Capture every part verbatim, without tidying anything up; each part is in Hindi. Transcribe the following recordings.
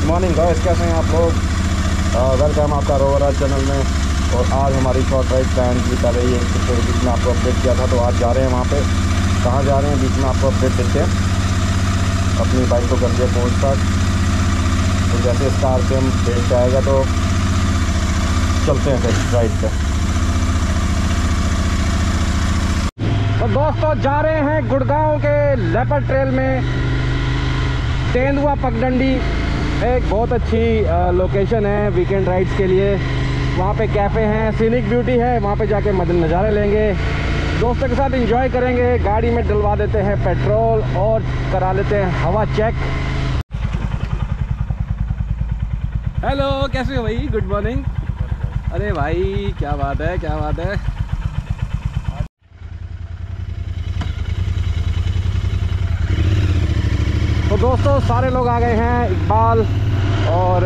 मॉर्निंग गाइस, कैसे हैं आप लोग। वेलकम आपका रोवर चैनल में। और आज हमारी शॉर्ट राइड प्लान की कर रही है, पिछले बीच में आपको अपडेट किया था, तो आज जा रहे हैं वहाँ पे। कहाँ जा रहे हैं बीच में आपको अपडेट देते हैं। अपनी बाइक को कर दिया कोल्ड स्टार्ट, तो जैसे इस कार पे हम डेट पे आएगा तो चलते हैं फिर राइड पे। तो दोस्तों जा रहे हैं गुड़गांव के लेपर्ड ट्रेल में। तेंदुआ पगडंडी एक बहुत अच्छी लोकेशन है वीकेंड राइड्स के लिए। वहाँ पे कैफ़े हैं, सीनिक ब्यूटी है, वहाँ पे जाके मज़े नज़ारे लेंगे, दोस्तों के साथ एंजॉय करेंगे। गाड़ी में डलवा देते हैं पेट्रोल और करा लेते हैं हवा चेक। हेलो, कैसे हो भाई? Good morning. अरे भाई क्या बात है, क्या बात है। तो दोस्तों सारे लोग आ गए हैं, इकबाल और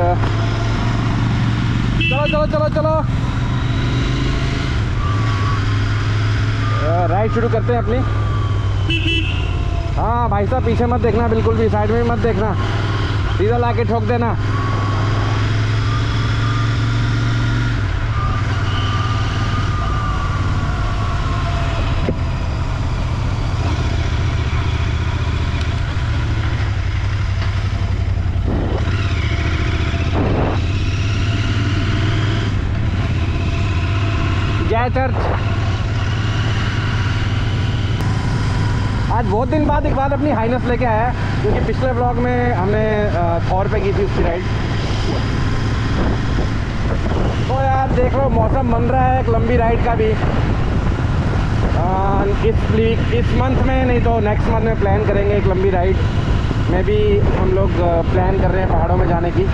चलो चलो चलो चलो राइड शुरू करते हैं अपनी। हाँ भाई साहब, पीछे मत देखना, बिल्कुल भी साइड में मत देखना, सीधा लाके ठोक देना। जय चर्च। आज बहुत दिन बाद एक बार अपनी हाइनेस लेके आया है, क्योंकि पिछले ब्लॉग में हमने थॉर पे की थी उसकी राइड। तो यार देख लो, मौसम बन रहा है एक लंबी राइड का भी। आ, इस वीक इस मंथ में नहीं तो नेक्स्ट मंथ में प्लान करेंगे एक लंबी राइड में भी। हम लोग प्लान कर रहे हैं पहाड़ों में जाने की।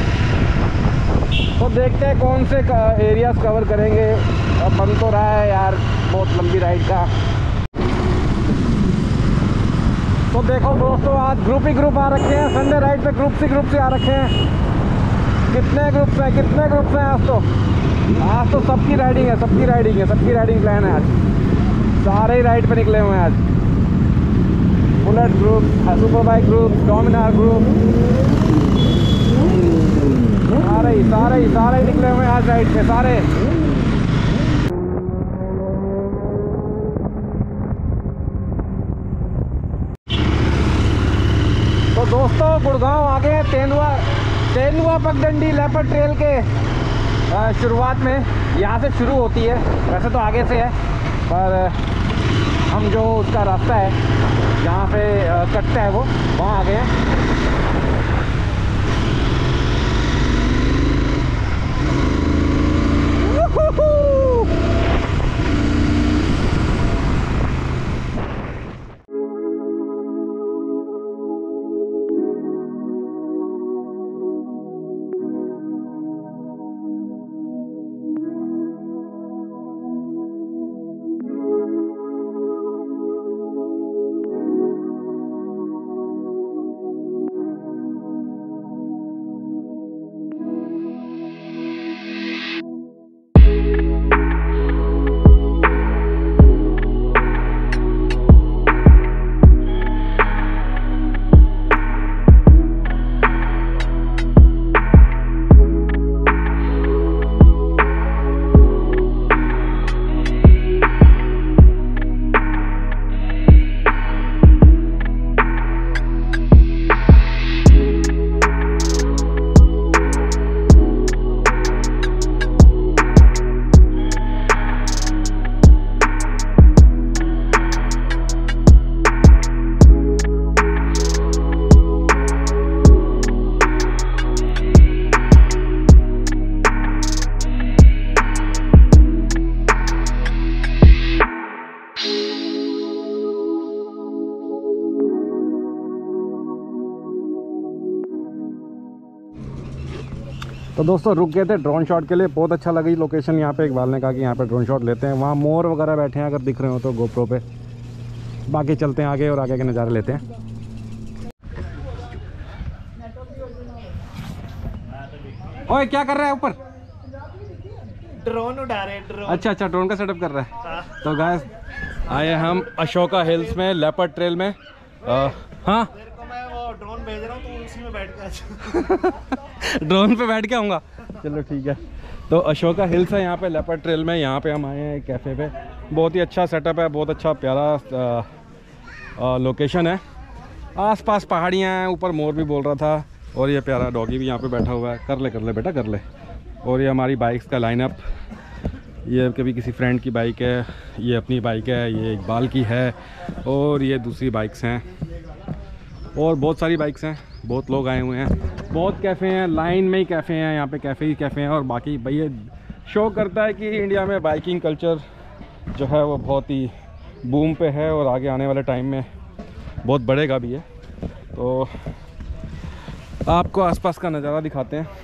तो देखते हैं कौन से एरियाज कवर करेंगे। अब बन तो रहा है यार बहुत लंबी राइड का। तो देखो दोस्तों, आज ग्रुप ही ग्रुप आ रखे हैं। संडे राइड पे ग्रुप से ग्रुप से आ रखे हैं। कितने ग्रुप्स हैं, कितने ग्रुप्स हैं आज तो। आज तो सबकी राइडिंग है, सबकी राइडिंग है, सबकी राइडिंग प्लान है आज। सारे ही राइड पे निकले हुए हैं आज। Bullet group, super bike group, Dominar group, सारे ही सारे ही सारे ही निकले हुए हैं आज राइड पे सारे। तो दोस्तों गुड़गांव आ गए। तेंदुआ तेंदुआ पगडंडी लेपर्ड ट्रेल के शुरुआत में यहाँ से शुरू होती है। वैसे तो आगे से है, पर हम जो उसका रास्ता है जहाँ पे कटता है वो वहाँ आ गए हैं। तो दोस्तों रुक गए थे ड्रोन शॉट के लिए। बहुत अच्छा लगी लोकेशन यहाँ पे। इकबाल ने कहा कि यहाँ पे ड्रोन शॉट लेते हैं। वहाँ मोर वगैरह बैठे हैं, अगर दिख रहे हो तो गोप्रो पे। बाकी चलते हैं आगे और आगे के नज़ारे लेते हैं। ओए क्या कर रहा है ऊपर? ड्रोन उड़ा रहे हैं। ड्रोन। अच्छा अच्छा, ड्रोन का सेटअप कर रहा है। तो गाइस आए हम अशोका हिल्स में लेपर्ड ट्रेल में। आ, हाँ ड्रोन भेज रहा हूँ तो उसी में बैठ के आ। ड्रोन पे बैठ के आऊँगा, चलो ठीक है। तो अशोका हिल्स है यहाँ पे लेपर्ड ट्रेल में, यहाँ पे हम आए हैं कैफ़े पे। बहुत ही अच्छा सेटअप है, बहुत अच्छा प्यारा आ, आ, लोकेशन है। आसपास पहाड़ियाँ हैं, ऊपर मोर भी बोल रहा था, और ये प्यारा डॉगी भी यहाँ पे बैठा हुआ है। कर ले कर ले बेटा कर ले। और ये हमारी बाइक्स का लाइनअप, ये कभी किसी फ्रेंड की बाइक है, ये अपनी बाइक है, ये इकबाल की है, और ये दूसरी बाइक्स हैं, और बहुत सारी बाइक्स हैं। बहुत लोग आए हुए हैं, बहुत कैफ़े हैं, लाइन में ही कैफ़े हैं, यहाँ पे कैफ़े ही कैफ़े हैं। और बाकी भाई ये शो करता है कि इंडिया में बाइकिंग कल्चर जो है वो बहुत ही बूम पे है, और आगे आने वाले टाइम में बहुत बढ़ेगा भी है। तो आपको आसपास का नज़ारा दिखाते हैं।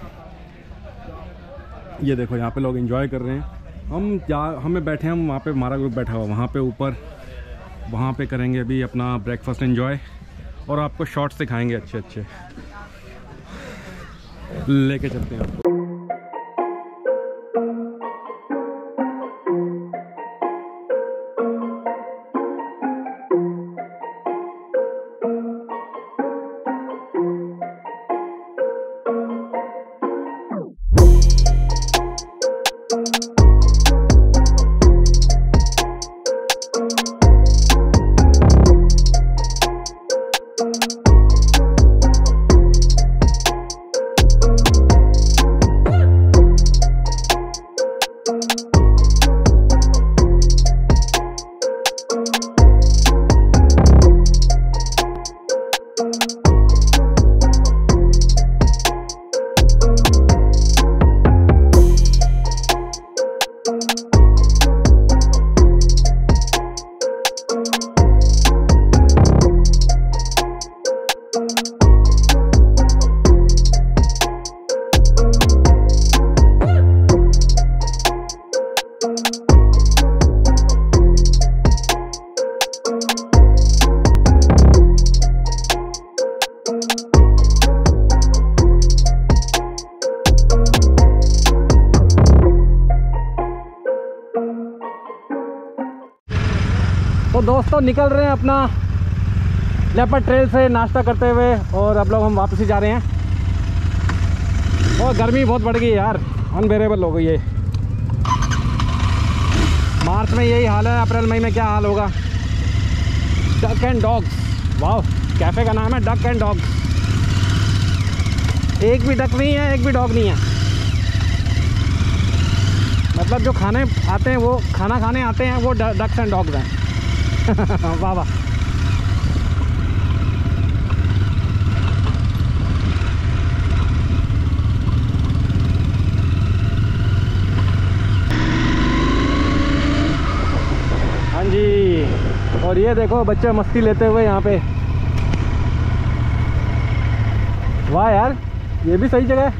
ये देखो यहाँ पे लोग एंजॉय कर रहे हैं। हम जा हमें बैठे हैं, हम वहाँ पे हमारा ग्रुप बैठा हुआ वहाँ पे ऊपर, वहाँ पे करेंगे अभी अपना ब्रेकफास्ट एंजॉय, और आपको शॉट्स दिखाएंगे अच्छे अच्छे, लेके चलते हैं आपको। तो दोस्तों निकल रहे हैं अपना लेपर्ड ट्रेल से नाश्ता करते हुए, और अब लोग हम वापस ही जा रहे हैं। और गर्मी बहुत बढ़ गई यार, अनबेरेबल हो गई है। मार्च में यही हाल है, अप्रैल मई में क्या हाल होगा। डक एंड डॉग्स, वाह कैफ़े का नाम है डक एंड डॉग्स। एक भी डक नहीं है, एक भी डॉग नहीं है, मतलब जो खाने आते हैं वो खाना खाने आते हैं वो डक्स एंड डॉग्स हैं। वाह वाह। हाँ जी, और ये देखो बच्चे मस्ती लेते हुए यहाँ पे। वाह यार, ये भी सही जगह है।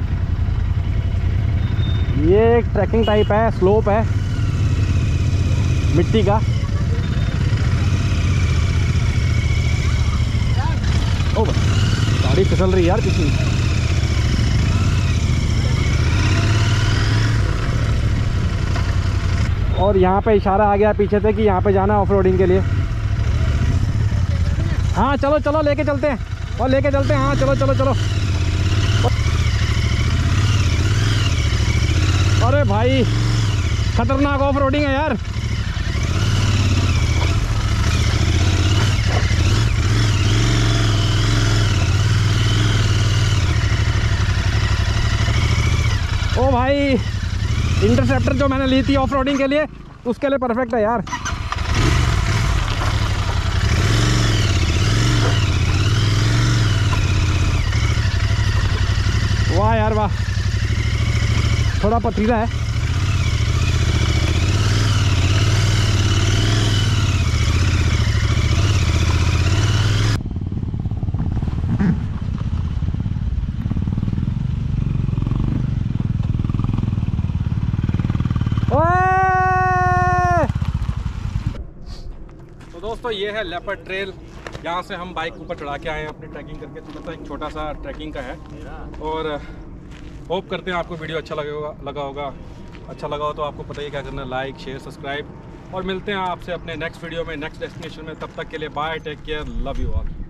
ये एक ट्रैकिंग टाइप है, स्लोप है मिट्टी का। ओ गाड़ी फिसल रही है यार कितनी। और यहाँ पे इशारा आ गया पीछे से कि यहाँ पे जाना ऑफ रोडिंग के लिए। हाँ चलो चलो लेके चलते हैं, और लेके चलते हैं। हाँ चलो चलो चलो। अरे भाई खतरनाक ऑफ रोडिंग है यार। ओ भाई इंटरसेप्टर जो मैंने ली थी ऑफ रोडिंग के लिए, उसके लिए परफेक्ट है यार। वाह यार वाह, थोड़ा पथरीला है। तो दोस्तों ये है लेपर्ड ट्रेल, यहाँ से हम बाइक ऊपर चढ़ा के आए हैं अपनी ट्रैकिंग करके। तो मतलब एक छोटा सा ट्रैकिंग का है, और होप करते हैं आपको वीडियो अच्छा लगेगा लगा होगा। अच्छा लगा हो तो आपको पता ही क्या करना है, लाइक शेयर सब्सक्राइब। और मिलते हैं आपसे अपने नेक्स्ट वीडियो में, नेक्स्ट डेस्टिनेशन में। तब तक के लिए bye, take care, love you all.